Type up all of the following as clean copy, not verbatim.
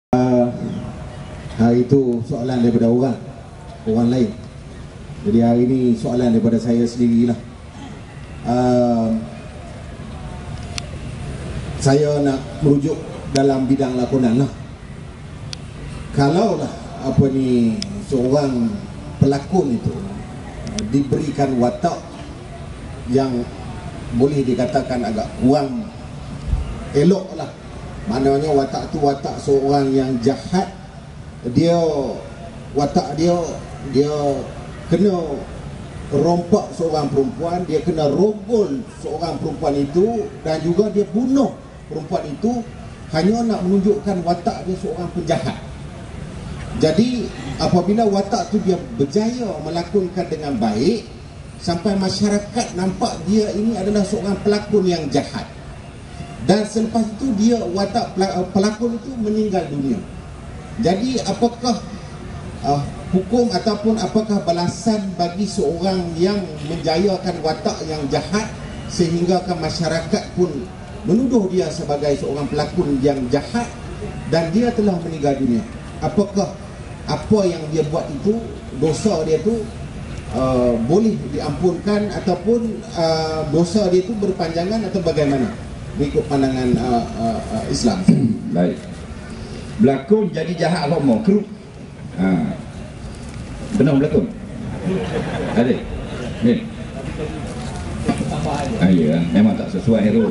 Hari itu soalan daripada orang lain. Jadi hari ini soalan daripada saya sendirilah. Saya nak merujuk dalam bidang lakonan lah. Kalaulah seorang pelakon itu diberikan watak yang boleh dikatakan agak kurang elok lah, maknanya watak tu watak seorang yang jahat, watak dia kena rompak seorang perempuan, dia kena rogol seorang perempuan itu, dan juga dia bunuh perempuan itu hanya nak menunjukkan watak dia seorang penjahat. Jadi apabila watak tu dia berjaya melakonkan dengan baik, sampai masyarakat nampak dia ini adalah seorang pelakon yang jahat, dan selepas itu dia watak pelakon itu meninggal dunia. Jadi apakah hukum ataupun apakah balasan bagi seorang yang menjayakan watak yang jahat sehingga masyarakat pun menuduh dia sebagai seorang pelakon yang jahat dan dia telah meninggal dunia? Apakah apa yang dia buat itu, dosa dia itu boleh diampunkan ataupun dosa dia itu berpanjangan atau bagaimana mengikut pandangan Islam? Baik. Berlakon jadi jahat romo keruk. Benar berlakon? Ada? Ni. Ya, memang tak sesuai hero.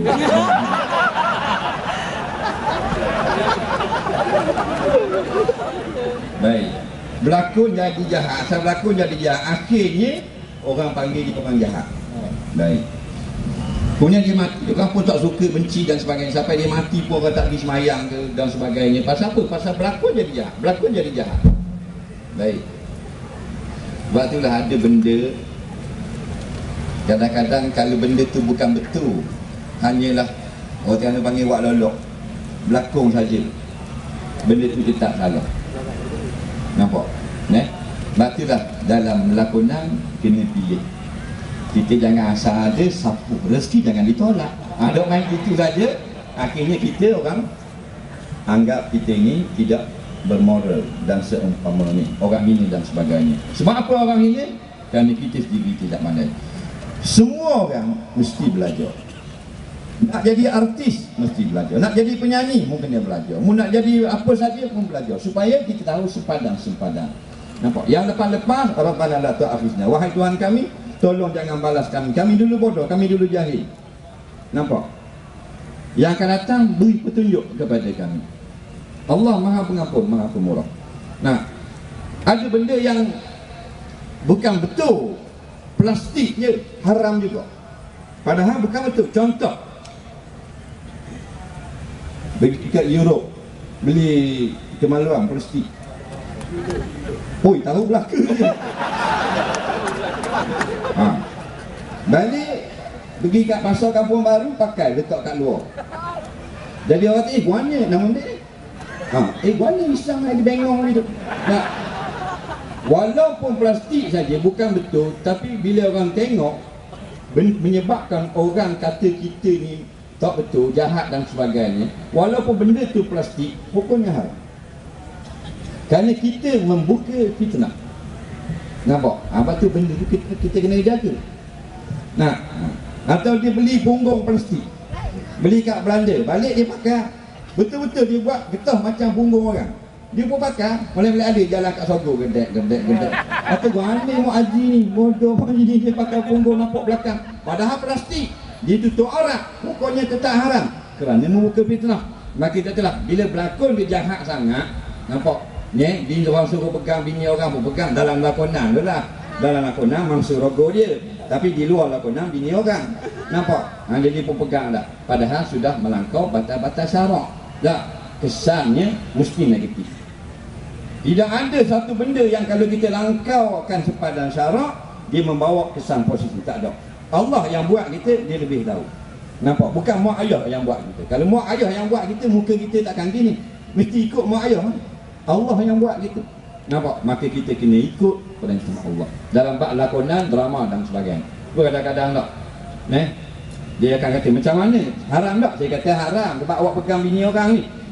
Baik. Berlakon jadi jahat, asal berlakon jadi jahat, akhirnya orang panggil dia orang jahat. Baik. Kemudian dia mati, orang pun tak suka, benci dan sebagainya, sampai dia mati pun orang tak pergi semayang ke dan sebagainya. Pasal apa? Pasal berlakon jadi jahat. Berlakon jadi jahat. Baik. Sebab itulah ada benda, kadang-kadang kalau benda tu bukan betul, hanyalah orang Terengganu panggil wak lolok, berlakon saja, benda tu tetap salah. Nampak? Sebab itulah dalam lakonan kena pilih. Kita jangan asal ada sapu rezeki, jangan ditolak. Dok main gitu saja, akhirnya kita orang anggap kita ini tidak bermoral dan seumpamanya, orang hina dan sebagainya. Sebab apa orang hina? Kerana kita sendiri tidak pandai. Semua orang mesti belajar. Nak jadi artis mesti belajar, nak jadi penyanyi mungkin dia belajar, mau nak jadi apa saja pun belajar, supaya kita tahu sempadan. Nampak? Yang lepas-lepas Rabbana la tu'akhizna, wahai Tuhan kami, tolong jangan balas kami dulu bodoh, kami dulu jahil. Nampak? Yang akan datang beri petunjuk kepada kami. Allah Maha Pengampun, Maha Pemurah. Nah, ada benda yang bukan betul, plastiknya haram juga, padahal bukan betul. Contoh, pergi ke Europe beli kemaluan plastik, taruh belaka je. Balik pergi kat pasar Kampung Baru, pakai letak kat luar. Jadi orang kata, guanya nama dia guanya isang lagi bengong gitu. Nah, walaupun plastik saja bukan betul, tapi bila orang tengok menyebabkan orang kata kita ni tak betul, jahat dan sebagainya, walaupun benda tu plastik, hukumnya haram. Kerana kita membuka fitnah. Nampak? Apa tu benda tu kita kena jaga. Nah, atau dia beli punggung plastik, beli kat Belanda, balik dia pakai, betul-betul dia buat getah macam punggung orang. Dia pun pakai, boleh ada jalan kat Sogo, gedek. Atau gua ni mau haji ni, bodoh haji ni, dia pakai punggung nampak belakang, padahal plastik. Dia tutup aurat, pokoknya tetap haram kerana membuka fitnah. Maka kita telah, bila berlakon dia jahat sangat, nampak? Dia orang suruh pegang bini orang pun pegang dalam lakonan tu lah. Dalam lakonan mangsa rogo dia, tapi di luar lakonan bini orang. Nampak? Jadi pun pegang dah, padahal sudah melangkau batas-batas syarak. Dah, kesannya mesti negatif. Tidak ada satu benda yang kalau kita langkaukan sepadan syarak, dia membawa kesan positif. Tak ada. Allah yang buat kita, dia lebih tahu. Nampak? Bukan mak ayah yang buat kita. Kalau mak ayah yang buat kita, muka kita takkan gini. Mesti ikut mak ayah. Allah yang buat kita. Nampak? Maka kita kena ikut perintah Allah dalam bab lakonan, drama dan sebagainya. Kadang-kadang tak, dia akan kata macam mana? Haram tak? Saya kata haram sebab awak pegang bini orang ni.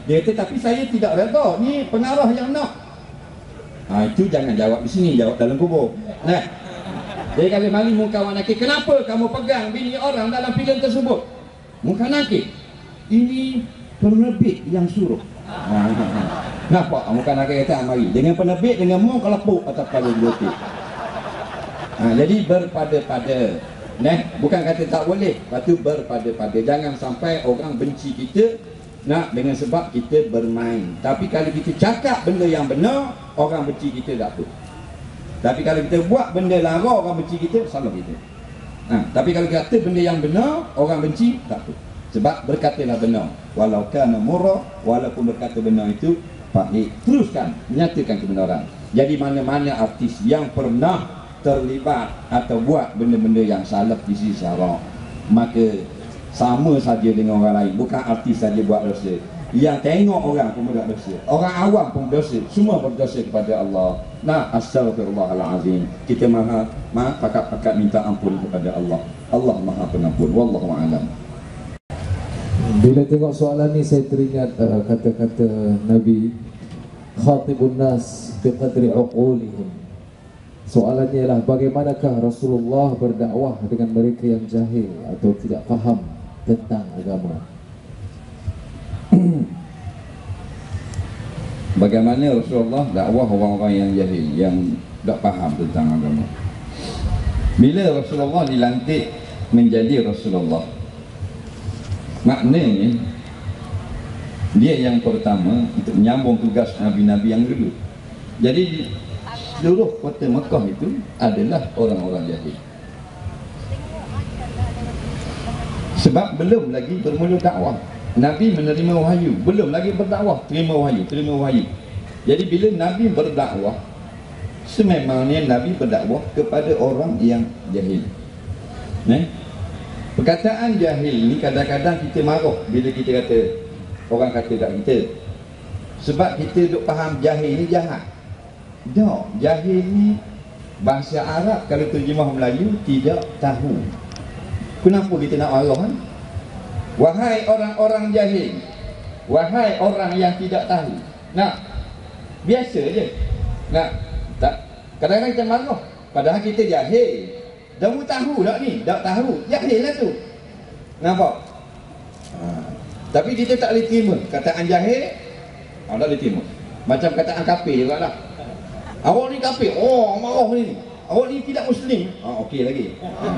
Dia kata tapi saya tidak redha, ni pengarah yang nak. Itu jangan jawab di sini, jawab dalam kubur. Nah, jadi kalau mari muka nakik, kenapa kamu pegang bini orang dalam filem tersebut? Muka nakik, ini penerbit yang suruh. Nampak muka nakik kata mari dengan penerbit dengan mu kelepuk atas kepala dia. Jadi berpada-pada. Bukan kata tak boleh, lepas tu berpada-pada. Jangan sampai orang benci kita dengan sebab kita bermain. Tapi kalau kita cakap benda yang benar, orang benci kita tak apa. Tapi kalau kita buat benda lara, orang benci kita, salah kita. Tapi kalau kita kata benda yang benar, orang benci, tak apa. Sebab berkatalah benar. Walau kana murra, walaupun berkata benar itu pahit. Teruskan menyatakan kebenaran. Jadi mana-mana artis yang pernah terlibat atau buat benda-benda yang salah di sisi syarak, maka sama saja dengan orang lain. Bukan artis saja buat dosa, yang tengok orang pun buat dosa, orang awam pun berdosa, semua berdosa kepada Allah. Astagfirullahalazim. Kita maha pakat minta ampun kepada Allah. Allah Maha Pengampun. Wallahu a'lam. Bila tengok soalan ni saya teringat kata-kata Nabi, khatibun nas biqadri uqulihim. Soalannya ialah bagaimanakah Rasulullah berdakwah dengan mereka yang jahil atau tidak faham tentang agama. Bagaimana Rasulullah dakwah orang-orang yang jahil, yang tak faham tentang agama. Bila Rasulullah dilantik menjadi Rasulullah, maknanya dia yang pertama untuk menyambung tugas Nabi-Nabi yang dulu. Jadi seluruh kota Mekah itu adalah orang-orang jahil. Sebab belum lagi bermula dakwah. Nabi menerima wahyu, belum lagi berdakwah, terima wahyu. Jadi bila Nabi berdakwah, sememangnya Nabi berdakwah kepada orang yang jahil. Perkataan jahil ni kadang-kadang kita marah bila kita kata, orang kata kat kita, sebab kita duk faham jahil ni jahat. Tak, jahil ni bahasa Arab kalau terjemah Melayu tidak tahu. Kenapa kita nak marah kan? Wahai orang-orang jahil, wahai orang yang tidak tahu. Biasa je. Tak, kadang-kadang kita marah padahal kita jahil. Kamu tahu tak ni? Tak tahu, jahil lah tu. Nampak? Tapi kita tak boleh terima kataan jahil. Tak boleh terima. Macam kataan kafir juga lah. Awak ni kafir, marah ni. Awak ni tidak Muslim. Okey lagi.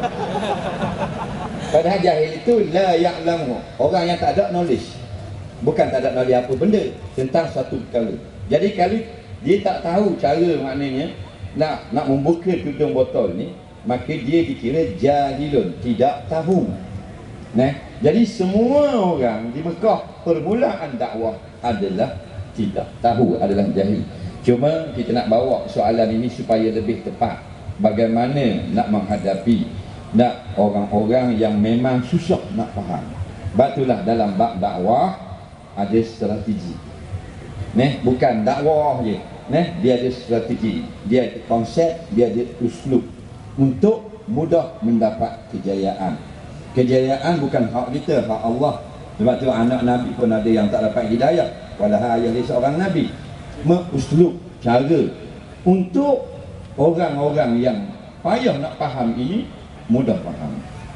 Padahal jahil itu la ya'lamu, orang yang tak ada knowledge. Bukan tak ada knowledge apa benda tentang satu perkara. Jadi kalau dia tak tahu cara maknanya nak membuka tudung botol ni, maka dia dikira jahilun, tidak tahu. Jadi semua orang di Mekah permulaan dakwah adalah tidak tahu, adalah jahil. Cuma kita nak bawa soalan ini supaya lebih tepat. Bagaimana nak menghadapi orang-orang yang memang susah nak faham. Sebab itulah dalam bab dakwah ada strategi. Bukan dakwah je. Dia ada strategi, dia ada konsep, dia ada uslub untuk mudah mendapat kejayaan. Kejayaan bukan hak kita, hak Allah. Sebab tu anak Nabi pun ada yang tak dapat hidayah, padahal ayah dia seorang Nabi. Uslub, cara untuk orang-orang yang payah nak faham ini mudah faham.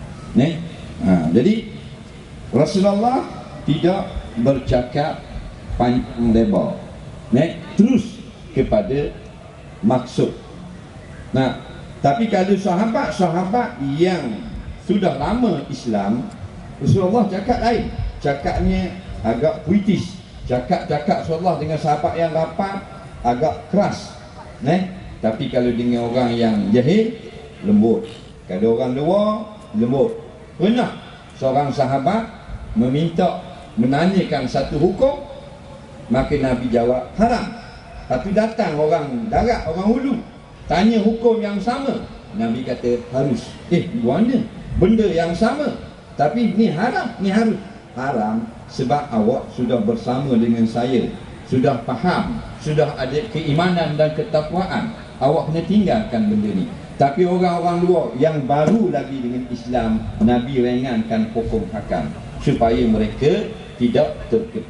Jadi Rasulullah tidak bercakap panjang lebar, terus kepada maksud. Tapi kalau sahabat-sahabat yang sudah lama Islam, Rasulullah cakap lain. Cakapnya agak puitis. Cakap Rasulullah dengan sahabat yang rapat agak keras. Tapi kalau dengan orang yang jahil, lembut. Kalau orang luar, lembut. Pernah seorang sahabat menanyakan satu hukum, maka Nabi jawab haram. Tapi datang orang darat, orang hulu, tanya hukum yang sama, Nabi kata harus. Mana? Benda yang sama, tapi ni haram, ni harus. Haram sebab awak sudah bersama dengan saya, sudah faham, sudah ada keimanan dan ketakwaan. Awak kena tinggalkan benda ni. Tapi orang-orang luar yang baru lagi dengan Islam, Nabi ringankan hukum hakam supaya mereka tidak terkepit.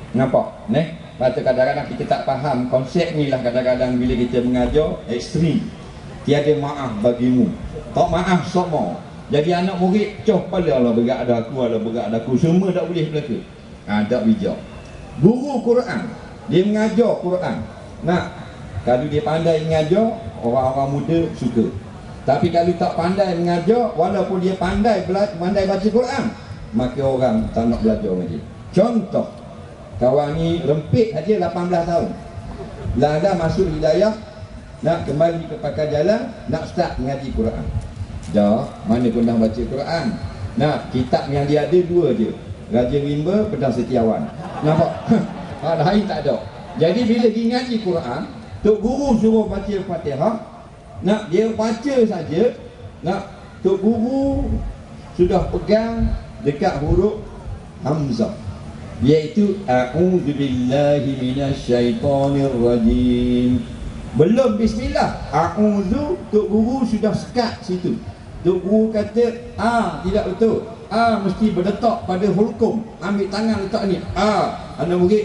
Nampak? Lepas tu kadang-kadang kita tak faham konsep ni lah. Kadang-kadang bila kita mengajar ekstrim, tiada maaf bagimu, tak maaf semua. Jadi anak murid coh pala Allah berat ada aku, semua tak boleh belaka. Tak bijak. Guru Quran, dia mengajar Quran. Kalau dia pandai mengajar, orang-orang muda suka. Tapi kalau tak pandai mengajar, walaupun dia pandai baca Quran, maka orang tak nak belajar dengan dia. Contoh, kawan ni rempit saja 18 tahun, dah masuk hidayah, nak kembali ke pakar jalan, nak start mengaji Quran. Dah, mana pun dah baca Quran. Kitab yang dia ada dua je, Raja Rimba, Pedang Setiawan. Nampak? Lain tak ada. Jadi bila dia ngaji Quran, Tok Guru suruh baca Fatihah, dia baca saja, Tok Guru sudah pegang dekat huruf Hamzah, iaitu a'udzubillahi minasyaitonirrajim. Belum bismillah, a'udzu, Tok Guru sudah sekat situ. Tok Guru kata, tidak betul. Mesti berletak pada hulkum. Ambil tangan letak ni. Anak murid,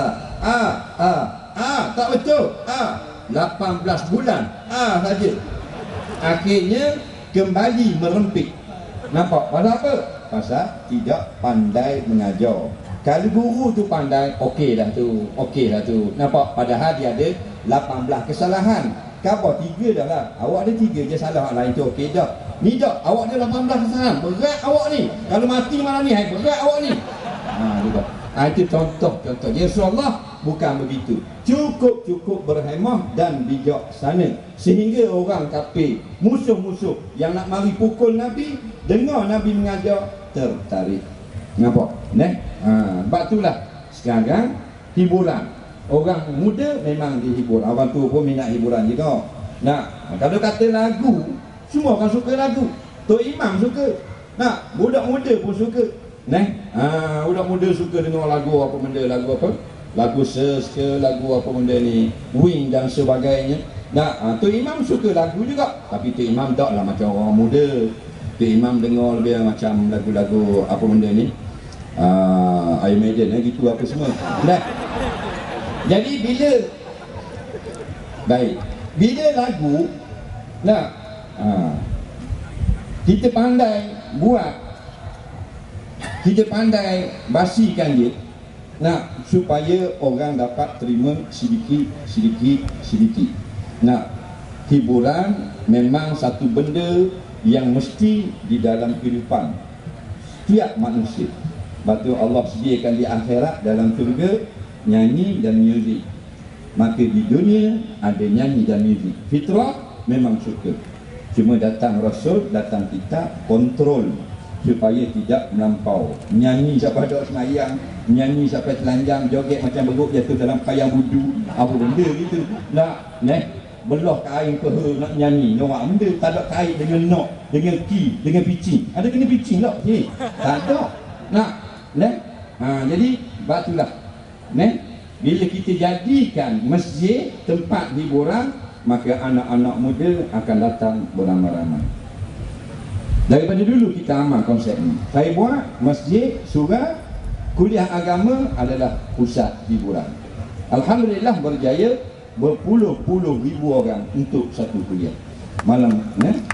tak betul. 18 bulan. Saja. Akhirnya kembali merempit. Nampak? Pasal apa? Pasal tidak pandai mengajar. Kalau guru tu pandai, okey dah tu. Nampak? Padahal dia ada 18 kesalahan. Khabar 3 dah lah. Awak ada 3 je salah, lain tu okey dah. Ni dah, awak ada 18 kesalahan. Berat awak ni. Kalau mati malam ni, berat awak ni. Itu contoh. Ya Rasulullah bukan begitu. Cukup berhemah dan bijaksana, sehingga orang kafir, musuh-musuh yang nak mari pukul Nabi, dengar Nabi mengajar, tertarik. Nampak? Sebab itulah sekarang hiburan. Orang muda memang dihibur. Orang tua pun minat hiburan juga. Kalau kata lagu, semua orang suka lagu. Tok Imam suka. Budak muda pun suka. Budak muda suka dengar lagu apa benda, lagu apa? Lagu Ses ke, lagu apa benda ni, Wing dan sebagainya. Tok Imam suka lagu juga. Tapi Tok Imam taklah macam orang muda. Tok Imam dengar lebih macam lagu-lagu apa benda ni, I Imagine gitu apa semua. Jadi bila lagu kita pandai buat, kita pandai basikan dia, supaya orang dapat terima sedikit. Hiburan memang satu benda yang mesti di dalam kehidupan setiap manusia. Sebab tu Allah sediakan di akhirat dalam syurga nyanyi dan muzik. Maka di dunia ada nyanyi dan muzik. Fitrah memang suka. Cuma datang Rasul, datang kitab, kontrol supaya tidak melampau. Nyanyi sampai dok semayang, nyanyi sampai telanjang, joget macam beruk jatuh dalam payang wudu, apa benda gitu. Belah kain peha nak nyanyi, nyorak benda, tak ada kain dengan nok, dengan key, dengan pitching. Ada kena pitching tak? Tak ada. Jadi batulah. Bila kita jadikan masjid tempat hiburan, maka anak-anak muda akan datang beramai-ramai. Daripada dulu kita amal konsep ni. Saya buat masjid, surau, kuliah agama adalah pusat hiburan. Alhamdulillah berjaya, berpuluh-puluh ribu orang untuk satu kuliah malam.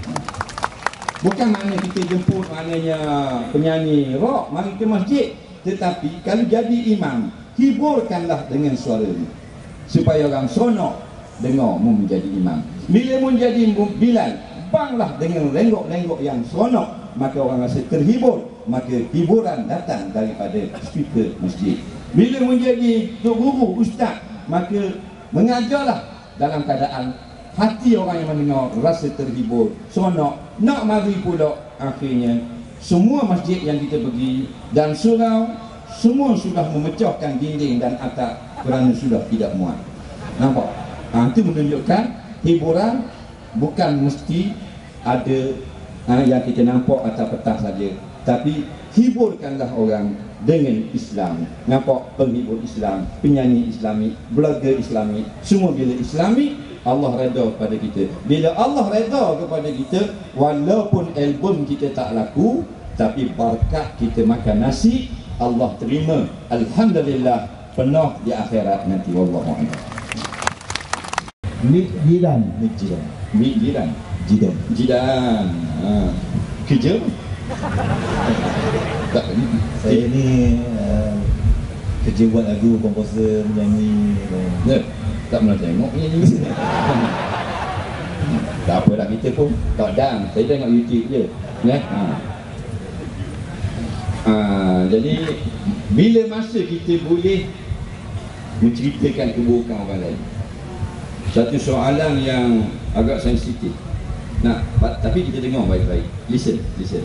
Bukan maknanya kita jemput maknanya penyanyi rock mari ke masjid, tetapi kalau jadi imam, hiburkanlah dengan suara ni supaya orang sonok dengar mu menjadi imam. Bila mu jadi Bilal, banglah dengan lenggok-lenggok yang seronok, maka orang rasa terhibur, maka hiburan datang daripada speaker masjid. Bila menjadi tok guru, ustaz, maka mengajarlah dalam keadaan hati orang yang mendengar rasa terhibur, seronok, nak mari pula. Akhirnya semua masjid yang kita pergi dan surau, semua sudah memecahkan dinding dan atap kerana sudah tidak muat. Nampak? Itu menunjukkan hiburan bukan mesti ada yang kita nampak atas petang saja, tapi hiburkanlah orang dengan Islam. Nampak? Penghibur Islam, penyanyi Islami, blogger Islami, semua bila Islami, Allah redha kepada kita. Bila Allah redha kepada kita, walaupun album kita tak laku, tapi berkat kita makan nasi, Allah terima. Alhamdulillah, penuh di akhirat nanti. Wallahu a'lam. Mik jiran. Mik jiran. Jidan. Kerja tak, Saya ni kerja buat lagu, komposer, menyanyi. tak pernah tengok ni. Tak apa dah, kita pun tak dang. Saya tengok YouTube je. Jadi bila masa kita boleh menceritakan keburukan orang lain? Satu soalan yang agak sensitif. Tapi kita dengar baik-baik. Listen.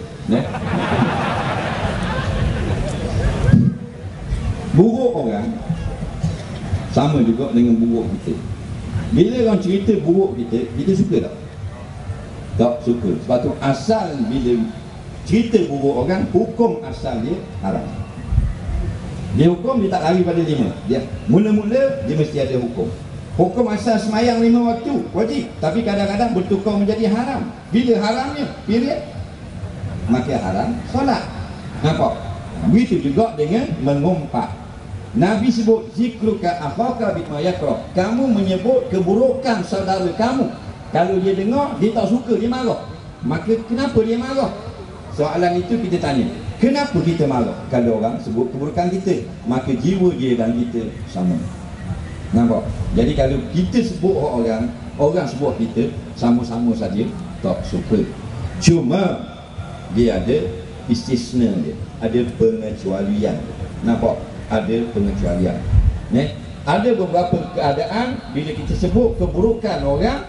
Buruk orang sama juga dengan buruk kita. Bila orang cerita buruk kita suka tak? Tak suka. Sebab tu asal bila cerita buruk orang, hukum asal dia haram. Dia hukum, dia tak lari pada 5. Dia mula-mula dia mesti ada hukum. Hukum asal semayang 5 waktu wajib, tapi kadang-kadang bertukar menjadi haram. Bila haramnya, period, maka haram solat. Nampak? Begitu juga dengan mengumpat. Nabi sebut zikruka akhaka bima yakrah. Kamu menyebut keburukan saudara kamu. Kalau dia dengar, dia tak suka, dia marah. Maka kenapa dia marah? Soalan itu kita tanya. Kenapa kita marah? Kalau orang sebut keburukan kita, maka jiwa dia dan kita sama. Nampak? Jadi kalau kita sebut orang sebut kita, sama-sama saja tak suka. Cuma dia ada istisna dia, ada pengecualian. Nampak? Ada pengecualian. Ada beberapa keadaan bila kita sebut keburukan orang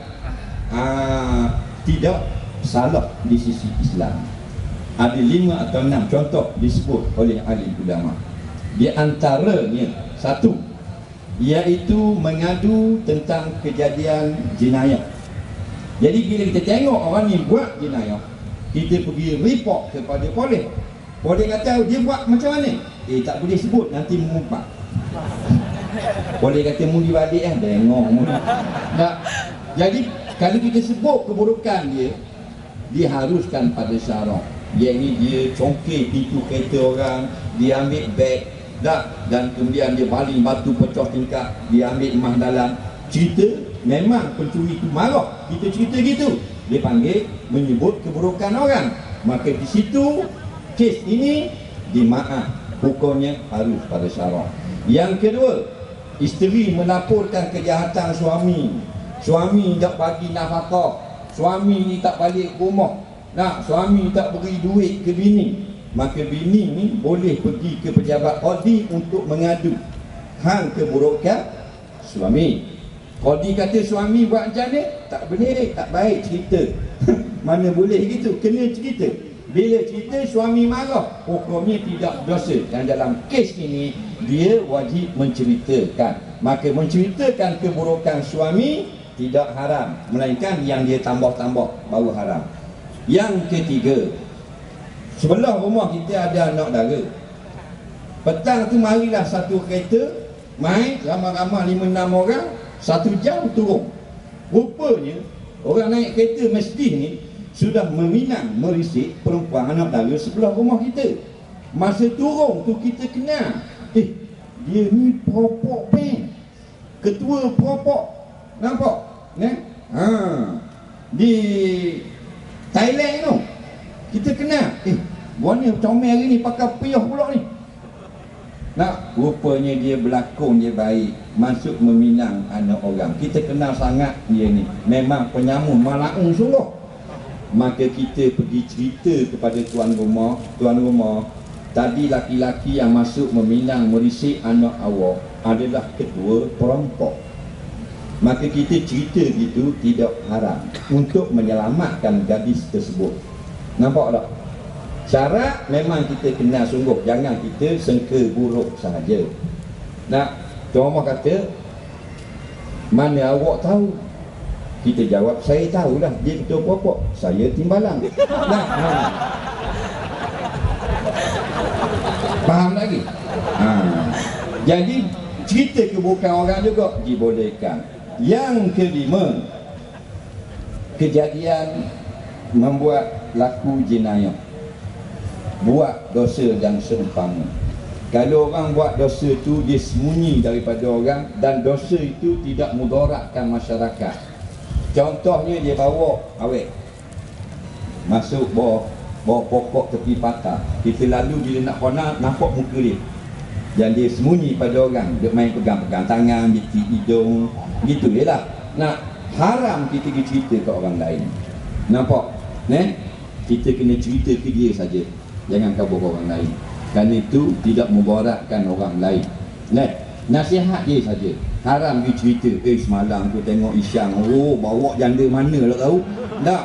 tidak salah di sisi Islam. Ada 5 atau 6 contoh disebut oleh ahli ulama. Di antaranya satu, iaitu mengadu tentang kejadian jenayah. Jadi bila kita tengok orang ni buat jenayah, kita pergi report kepada polis. Polis kata dia buat macam mana? Tak boleh sebut, nanti mengumpat. Polis kata mudi balik tengok. Jadi kalau kita sebut keburukan dia, diharuskan pada syarak. Iaitu dia congkir pintu kereta orang, dia ambil beg, dan kemudian dia baling batu pecah tingkap, dia ambil emas dalam. Cerita memang pencuri itu marah, kita cerita gitu, dia panggil menyebut keburukan orang. Maka di situ kes ini dimaaf, hukumnya harus pada syarak. Yang kedua, isteri melaporkan kejahatan suami tak bagi nafkah, suami ni tak balik rumah, suami tak beri duit ke bini. Maka bini ni boleh pergi ke pejabat qadi untuk mengadu hal keburukan suami. Qadi kata suami buat macam ni, tak boleh, tak baik cerita. Mana boleh gitu, kena cerita. Bila cerita suami marah, hukumnya tidak dosa. Dan dalam kes ini dia wajib menceritakan. Maka menceritakan keburukan suami tidak haram, melainkan yang dia tambah-tambah baru haram. Yang ketiga, sebelah rumah kita ada anak dara. Petang tu marilah satu kereta, main ramai-ramai 5-6 orang, 1 jam turun. Rupanya orang naik kereta mesti ni sudah meminang merisik perempuan anak dara sebelah rumah kita. Masa turun tu kita kenal, dia ni peropok pen, ketua peropok. Nampak? Di Thailand tu kita kenal. Warna comel hari ni pakai piyah pula ni. Rupanya dia berlakon dia baik, masuk meminang anak orang. Kita kenal sangat dia ni, memang penyamun malaun sungguh. Maka kita pergi cerita kepada tuan rumah, tadi laki-laki yang masuk meminang merisik anak awak adalah ketua perampok. Maka kita cerita gitu tidak haram untuk menyelamatkan gadis tersebut. Nampak tak? Syarat memang kita kenal sungguh, jangan kita sengka buruk sahaja. Tuan rumah kata, mana awak tahu? Kita jawab, saya tahulah dia ketua pokok, saya timbalan. Faham lagi? Jadi cerita keburukan orang juga dibolehkan. Yang kelima, kejadian membuat laku jenayah, buat dosa yang seumpama. Kalau orang buat dosa tu, dia sembunyi daripada orang, dan dosa itu tidak mudaratkan masyarakat. Contohnya, dia bawa awet masuk bawah pokok tepi patah, kita lalu bila nak kona nampak muka dia, dan dia sembunyi pada orang, dia main pegang-pegang tangan, bitik hidung, gitu je lah. Nak haram kita pergi cerita ke orang lain. Nampak? Kita kena cerita ke dia saja, jangan kabur orang lain. Kerana itu tidak mudaratkan orang lain. Nasihat dia saja. Haram dia cerita, semalam tu tengok Isyang, bawa janda mana tak tahu. Tak,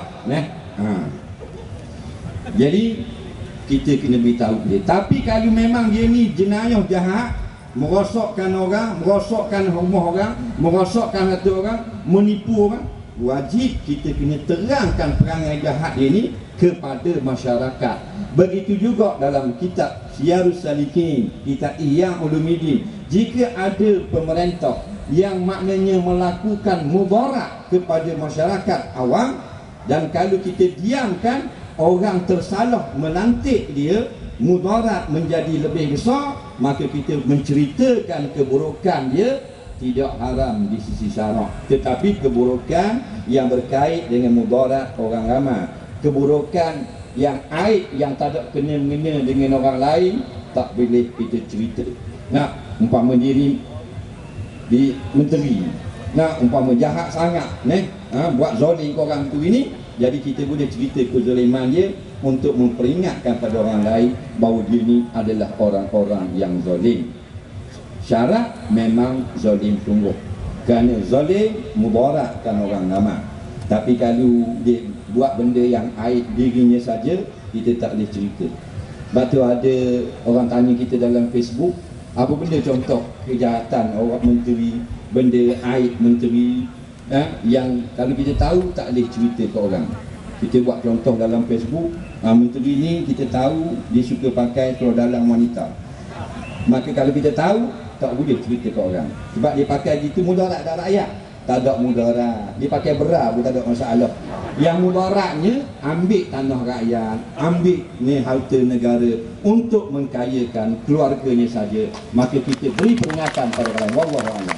Jadi kita kena beritahu dia. Tapi kalau memang dia ni jenayah jahat, merosakkan orang, merosakkan rumah orang, merosakkan hati orang, menipu orang, wajib kita kena terangkan perangai jahat dia ni kepada masyarakat. Begitu juga dalam kitab Syiarus Salikin, kitab Ihya Ulumuddin, jika ada pemerintah yang maknanya melakukan mudarat kepada masyarakat awam, dan kalau kita diamkan, orang tersalah melantik dia, mudarat menjadi lebih besar, maka kita menceritakan keburukan dia, tidak haram di sisi syarak. Tetapi keburukan yang berkait dengan mudarat orang ramai, keburukan yang aib yang tak ada kena-mengena dengan orang lain, tak boleh kita cerita. Nak umpama diri di menteri, nak umpama jahat sangat, buat zalim ke orang tu ini, jadi kita boleh cerita kezaliman dia untuk memperingatkan pada orang lain bahawa dia ni adalah orang-orang yang zalim. Syarat memang zalim sungguh, kerana zalim mudaratkan orang ramai. Tapi kalau dia buat benda yang aib dirinya saja, kita tak boleh cerita. Sebab tu ada orang tanya kita dalam Facebook, apa benda contoh kejahatan orang menteri, benda aib menteri, yang kalau kita tahu tak boleh cerita ke orang. Kita buat contoh dalam Facebook, menteri ni kita tahu dia suka pakai seluar dalam wanita, maka kalau kita tahu tak boleh cerita ke orang, sebab dia pakai gitu mudarat dak rakyat. Tak ada mudarat, dia pakai bera pun tak ada masalah. Yang mudaratnya ambil tanah rakyat, ambil ni harta negara untuk mengkayakan keluarganya saja, maka kita beri peringatan pada orang. Wallahu a'lam.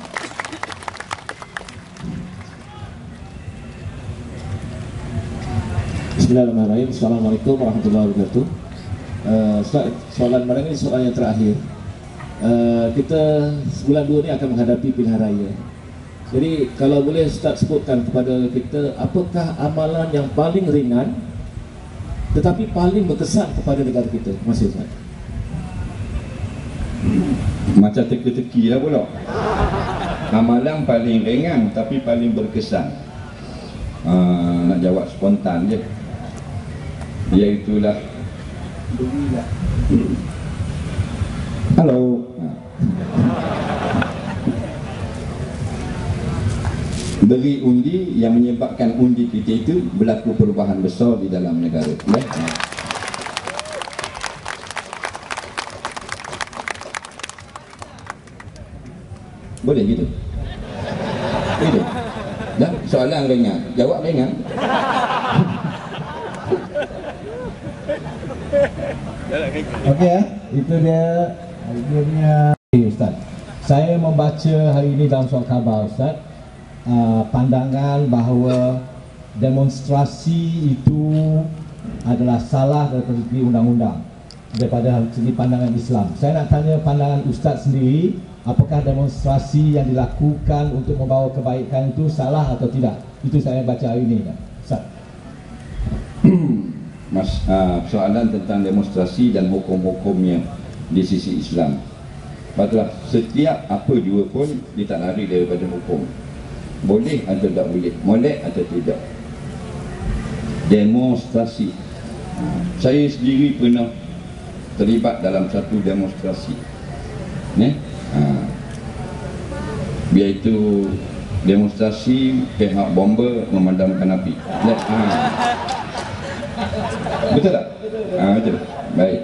Bismillahirrahmanirrahim. Assalamualaikum warahmatullahi wabarakatuh. Soalan barang ini soalan yang terakhir. Kita sebulan 2 ni akan menghadapi pilihan raya. Jadi kalau boleh Ustaz sebutkan kepada kita, apakah amalan yang paling ringan tetapi paling berkesan kepada negara kita? Terima kasih Ustaz. Macam teka-teki lah pula. Amalan paling ringan tapi paling berkesan, nak jawab spontan je, iaitulah halo, beri undi yang menyebabkan undi kita itu berlaku perubahan besar di dalam negara. Boleh gitu? Gitu? Dah, soalan ringan, jawab ringan. Okey ya, itu dia akhirnya. Ustaz, saya membaca hari ini dalam surat khabar Ustaz, pandangan bahawa demonstrasi itu adalah salah daripada segi undang-undang, daripada segi pandangan Islam. Saya nak tanya pandangan Ustaz sendiri, apakah demonstrasi yang dilakukan untuk membawa kebaikan itu salah atau tidak? Itu saya baca hari ini Ustaz. Soalan tentang demonstrasi dan hukum-hukumnya di sisi Islam. Patutlah setiap apa jua pun dia tak lari daripada hukum. Boleh atau tak boleh, molek atau tidak. Demonstrasi, saya sendiri pernah terlibat dalam satu demonstrasi, iaitu demonstrasi pihak bomba memadamkan api. Betul tak? Betul. Baik.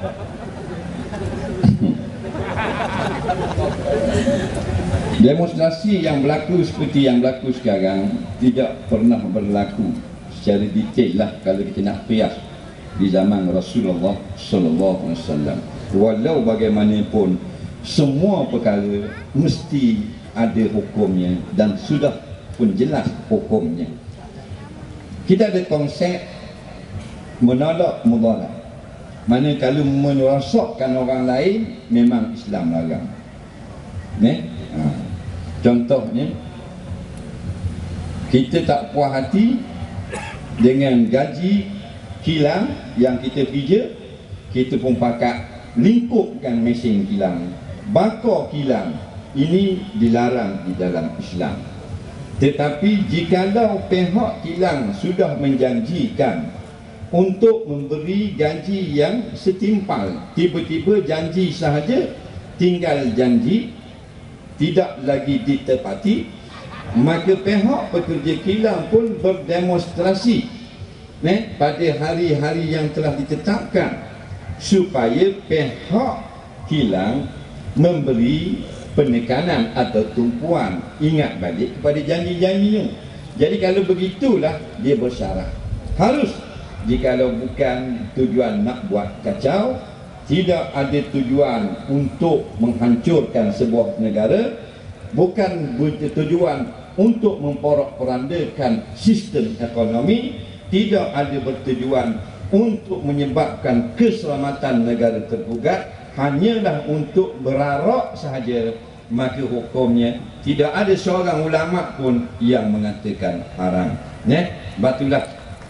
Demonstrasi yang berlaku seperti yang berlaku sekarang tidak pernah berlaku secara detail lah kalau kita nak qiyas di zaman Rasulullah sallallahu alaihi wasallam. Walau bagaimanapun semua perkara mesti ada hukumnya dan sudah pun jelas hukumnya. Kita ada konsep menolak mudarat. Mana kalau merosakkan orang lain memang Islam larang. Contohnya kita tak puas hati dengan gaji kilang yang kita kerja, kita pun pakat lingkupkan mesin kilang, bakar kilang. Ini dilarang di dalam Islam. Tetapi jikalau pihak kilang sudah menjanjikan untuk memberi gaji yang setimpal, tiba-tiba janji sahaja, tinggal janji, tidak lagi ditepati, maka pihak pekerja kilang pun berdemonstrasi pada hari-hari yang telah ditetapkan supaya pihak kilang memberi penekanan atau tumpuan, ingat balik kepada janji-janjinya. Jadi kalau begitulah dia bersyarat. Harus, jikalau bukan tujuan nak buat kacau, tidak ada tujuan untuk menghancurkan sebuah negara, bukan tujuan untuk memporak-porandakan sistem ekonomi, tidak ada bertujuan untuk menyebabkan keselamatan negara tergugat, hanyalah untuk berarak sahaja, maka hukumnya tidak ada seorang ulama pun yang mengatakan haram. Batulah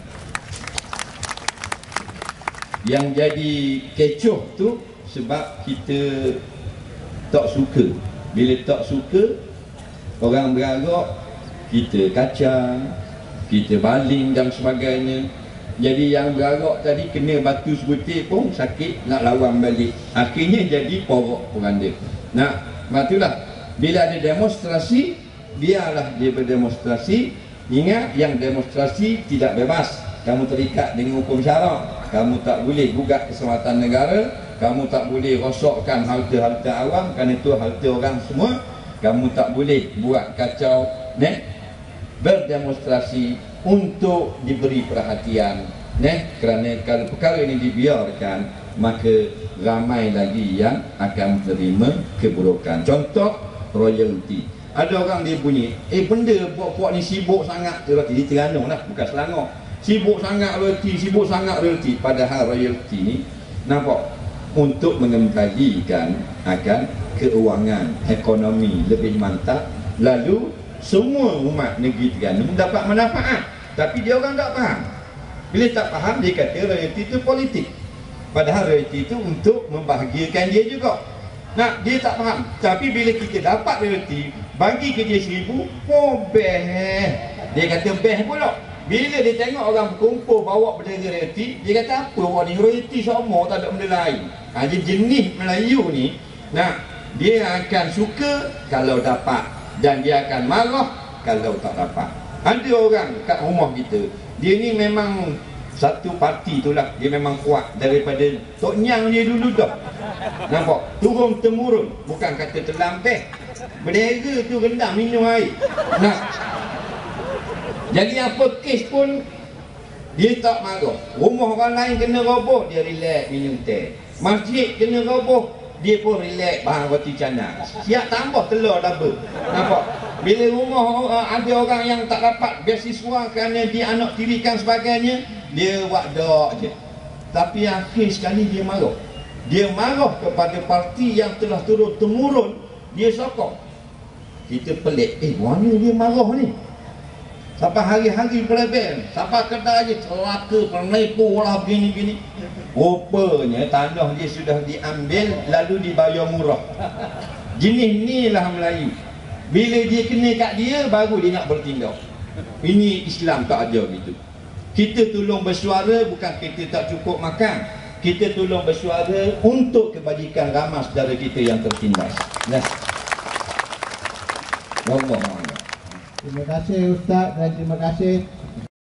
yang jadi kecoh tu sebab kita tak suka. Bila tak suka, orang berarak, kita kacang, kita baling dan sebagainya. Jadi yang berarak tadi kena batu sebutir pun sakit, nak lawan balik. Akhirnya jadi porak-poranda. Batulah bila ada demonstrasi, biarlah dia berdemonstrasi. Ingat, yang demonstrasi tidak bebas. Kamu terikat dengan hukum syarak. Kamu tak boleh gugat keselamatan negara, kamu tak boleh rosakkan harta-harta awam, kerana itu harta orang semua. Kamu tak boleh buat kacau, berdemonstrasi untuk diberi perhatian, kerana kalau perkara ini dibiarkan, maka ramai lagi yang akan menerima keburukan. Contoh royalty. Ada orang dia bunyi, benda buat-buat ni sibuk sangat, di Terengganu lah, bukan Selangor. Sibuk sangat royalty, padahal royalty ni nampak untuk mengembalikan akan keuangan ekonomi lebih mantap, lalu semua umat negeri Terengganu mendapat manfaat. Tapi dia orang tak faham. Bila tak faham, dia kata royalty itu politik, padahal royalty itu untuk membahagiakan dia juga. Dia tak faham. Tapi bila kita dapat royalty, bagi ke dia 1,000, beh. Dia kata beh pula. Bila dia tengok orang berkumpul bawa bendera royalty, dia kata apa awak ni, royalty sama, tak ada benda lain. Jadi jenis Melayu ni, dia akan suka kalau dapat, dan dia akan marah kalau tak dapat. Ada orang kat rumah kita, dia ni memang satu parti tu lah, dia memang kuat daripada Tok Nyang dia dulu dah. Nampak? Turun temurun, bukan kata terlampeh. Bendera tu rendam minum air. Jadi apa kes pun dia tak marah. Rumah orang lain kena roboh, dia relax minum teh. Masjid kena roboh, dia pun relax bahan roti canai. Siap tambah telur double. Nampak? Bila rumah ada orang yang tak dapat beasiswa kerana dia anak tirikan sebagainya, dia buat dok je. Tapi akhir sekali dia marah. Dia marah kepada parti yang telah turun temurun, dia sokong. Kita pelik, mana dia marah ni? Sampai hari-hari pelebel, sampai kedai je celaka, penipu lah begini-begini. Rupanya tanah dia sudah diambil lalu dibayar murah. Jenis ni lah Melayu. Bila dia kena kat dia, baru dia nak bertindak. Ini Islam tak ada gitu. Kita tolong bersuara, bukan kita tak cukup makan. Kita tolong bersuara untuk kebajikan ramai saudara kita yang tertindas. Allah. Terima kasih Ustaz dan terima kasih